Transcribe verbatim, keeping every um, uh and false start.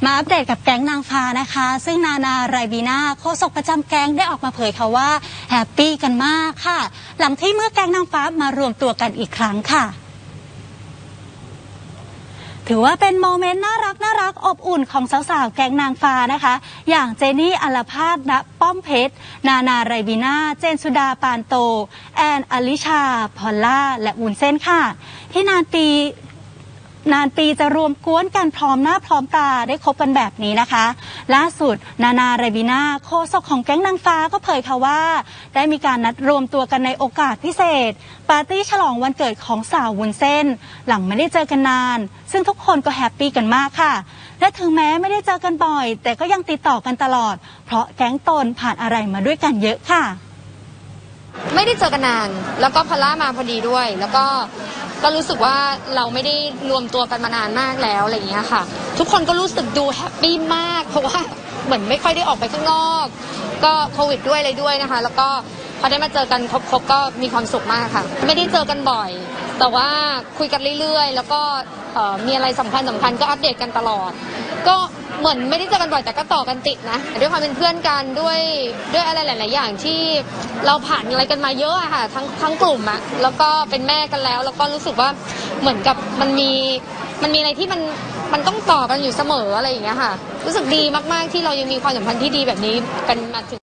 มาอัปเดตกับแก๊งนางฟ้านะคะซึ่งนานาไรบีนาโฆษกประจำแก๊งได้ออกมาเผยค่ะว่าแฮปปี้กันมากค่ะหลังที่เมื่อแก๊งนางฟ้ามารวมตัวกันอีกครั้งค่ะถือว่าเป็นโมเมนต์น่ารักน่ารักอบอุ่นของสาวๆแก๊งนางฟ้านะคะอย่างเจนี่อัลภาสณป้อมเพชรนานาไรบีนาเจนสุดาปานโตแอนอลิชาพอลล่าและวุ้นเส้นค่ะที่นานปีนานปีจะรวมกวนกันพร้อมหน้าพร้อมตาได้คบกันแบบนี้นะคะล่าสุดนานาไรบีนาโฆษกของแก๊งนางฟ้าก็เผยค่ะว่าได้มีการนัดรวมตัวกันในโอกาสพิเศษปาร์ตี้ฉลองวันเกิดของสาววุ้นเส้นหลังไม่ได้เจอกันนานซึ่งทุกคนก็แฮปปี้กันมากค่ะและถึงแม้ไม่ได้เจอกันบ่อยแต่ก็ยังติดต่อกันตลอดเพราะแก๊งตนผ่านอะไรมาด้วยกันเยอะค่ะไม่ได้เจอกันนานแล้วก็พอลล่ามาพอดีด้วยแล้วก็ก็รู้สึกว่าเราไม่ได้รวมตัวกันมานานมากแล้วอะไรอย่างเงี้ยค่ะทุกคนก็รู้สึกดูแฮปปี้มากเพราะว่าเหมือนไม่ค่อยได้ออกไปข้างนอกก็โควิดด้วยอะไรด้วยนะคะแล้วก็พอได้มาเจอกันครบๆก็มีความสุขมากค่ะไม่ได้เจอกันบ่อยแต่ว่าคุยกันเรื่อยๆแล้วก็มีอะไรสำคัญสำคัญก็อัปเดตกันตลอดก็เหมือนไม่ได้เจอกันบ่อยแต่ก็ต่อกันติดนะด้วยความเป็นเพื่อนกันด้วยด้วยอะไรหลายๆอย่างที่เราผ่านอะไรกันมาเยอะอะค่ะทั้งทั้งกลุ่มอะแล้วก็เป็นแม่กันแล้วแล้วก็รู้สึกว่าเหมือนกับมันมีมันมีอะไรที่มันมันต้องต่อกันอยู่เสมออะไรอย่างเงี้ยค่ะรู้สึกดีมากๆที่เรายังมีความสัมพันธ์ที่ดีแบบนี้กันมาถึง